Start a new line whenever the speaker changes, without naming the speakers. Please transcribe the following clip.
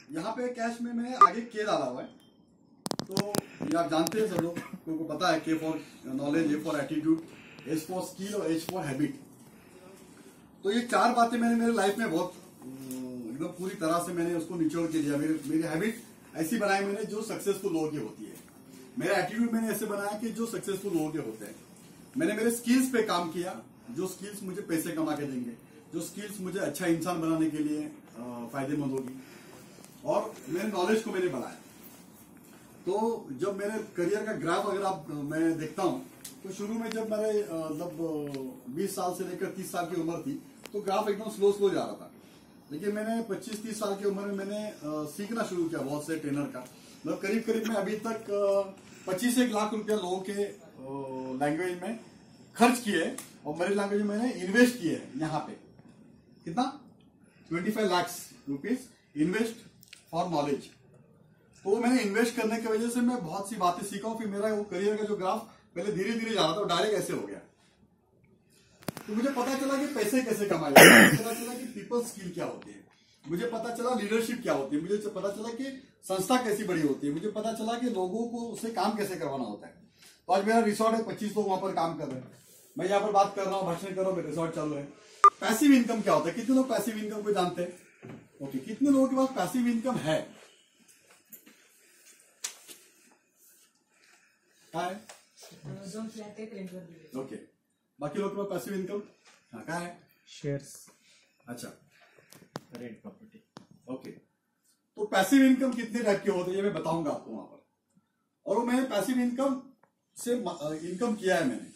यहाँ पे कैश में मैंने आगे के डाला हुआ है, तो ये आप जानते हैं सब लोग को पता है, K for knowledge, A for attitude, H for skill और एच फॉर हैबिट। तो ये चार बातें मैंने मेरे लाइफ में बहुत एकदम पूरी तरह से मैंने उसको निचोड़ के लिया। मेरी हैबिट ऐसी बनाई मैंने जो सक्सेसफुल लोगों की होती है। मेरा एटीट्यूड मैंने ऐसे बनाया कि जो सक्सेसफुल लोगों के होते हैं। मैंने मेरे स्किल्स पे काम किया, जो स्किल्स मुझे पैसे कमा के देंगे, जो स्किल्स मुझे अच्छा इंसान बनाने के लिए फायदेमंद होगी, और मेरे नॉलेज को मैंने बढ़ाया। तो जब मेरे करियर का ग्राफ अगर आप मैं देखता हूं, तो शुरू में जब मेरे मतलब 20 साल से लेकर 30 साल की उम्र थी, तो ग्राफ एकदम स्लो जा रहा था। लेकिन मैंने 25-30 साल की उम्र में मैंने सीखना शुरू किया बहुत से ट्रेनर का। मतलब करीब मैं अभी तक 25 लाख रुपया लोगों के लैंग्वेज में खर्च किए, और मेरी लैंग्वेज में मैंने इन्वेस्ट किए यहाँ पे कितना 25 lakh rupees invest for knowledge. तो मैंने इन्वेस्ट करने की वजह से मैं बहुत सी बातें सीखा हूं। फिर मेरा वो करियर का जो ग्राफ पहले धीरे धीरे जा रहा था, डायरेक्ट ऐसे हो गया। तो मुझे पता चला कि पैसे कैसे कमाए, पता चला कि पीपल स्किल क्या होती है, मुझे पता चला लीडरशिप क्या होती है, मुझे पता चला कि संस्था कैसी बड़ी होती है, मुझे पता चला कि लोगों को उससे काम कैसे करवाना होता है। तो आज मेरा रिसोर्ट है, 25 लोग वहां पर काम कर रहे हैं, मैं यहाँ पर बात कर रहा हूँ, भाषण कर रहा हूँ, मेरा रिसोर्ट चालू है। पैसिव इनकम क्या होता है? कितने लोग पैसिव इनकम को जानते हैं? ओके, कितने लोगों के पास पैसिव इनकम है? ओके, बाकी लोग के पास पैसिव इनकम क्या है?
शेयर्स।
अच्छा,
रेंट प्रॉपर्टी।
ओके, तो पैसिव इनकम कितने टाइप के होते हैं ये मैं बताऊंगा आपको वहां पर। और वो मैंने पैसिव इनकम से इनकम किया है मैंने।